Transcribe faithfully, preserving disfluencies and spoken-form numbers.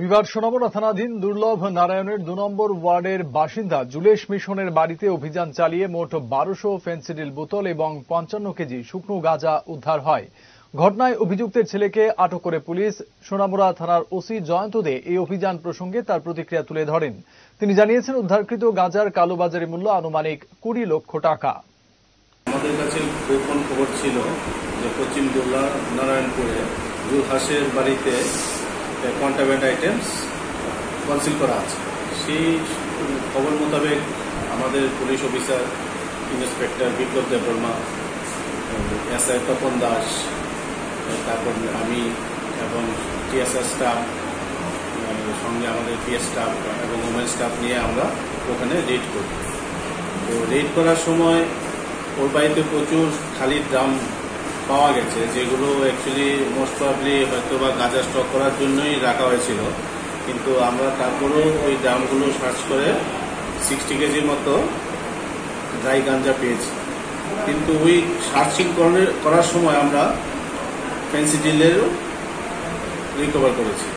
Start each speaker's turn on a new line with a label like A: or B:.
A: রবিবার সোনামুড়া থানাধীন দুর্লভ নারায়ণের দু নম্বর ওয়ার্ডের বাসিন্দা জুলেশ মিশনের বাড়িতে অভিযান চালিয়ে মোট বারোশো ফেন্সিডিল বোতল এবং পঞ্চান্ন কেজি শুকনো গাঁজা উদ্ধার হয়। ঘটনায় অভিযুক্তের ছেলেকে আটক করে পুলিশ। সোনামুড়া থানার ওসি জয়ন্ত দে এই অভিযান প্রসঙ্গে তার প্রতিক্রিয়া তুলে ধরেন। তিনি জানিয়েছেন, উদ্ধারকৃত গাঁজার কালোবাজারি মূল্য আনুমানিক কুড়ি লক্ষ টাকা।
B: আমাদের কাছে গোপন খবর ছিল যে পশ্চিম দুর্লভ নারায়ণপুরে জুলহাসের বাড়িতে কন্ট্রাব্যান্ড আইটেমস কনসিল করা আছে। সেই খবর মোতাবেক আমাদের police officer inspector Biplab Debbarma, S I Tapan Das, তারপর আমি এবং টিএসআর স্টাফ, সঙ্গে আমাদের পিএস স্টাফ এবং ওমেন স্টাফ নিয়ে আমরা ওখানে রেড করি। তো রেড করার সময় ওর বাড়িতে প্রচুর খালি ড্রাম পাওয়া গেছে, যেগুলো অ্যাকচুয়ালি মোস্ট প্রবলি হয়তো বা গাঁজা স্টক করার জন্যই রাখা হয়েছিল। কিন্তু আমরা তারপরেও ওই ড্রামগুলো সার্চ করে সিক্সটি কেজির মতো ড্রাই গাঁজা পেয়েছি। কিন্তু ওই সার্চিং করার সময় আমরা ফেন্সিডিলেরও রিকভার করেছি।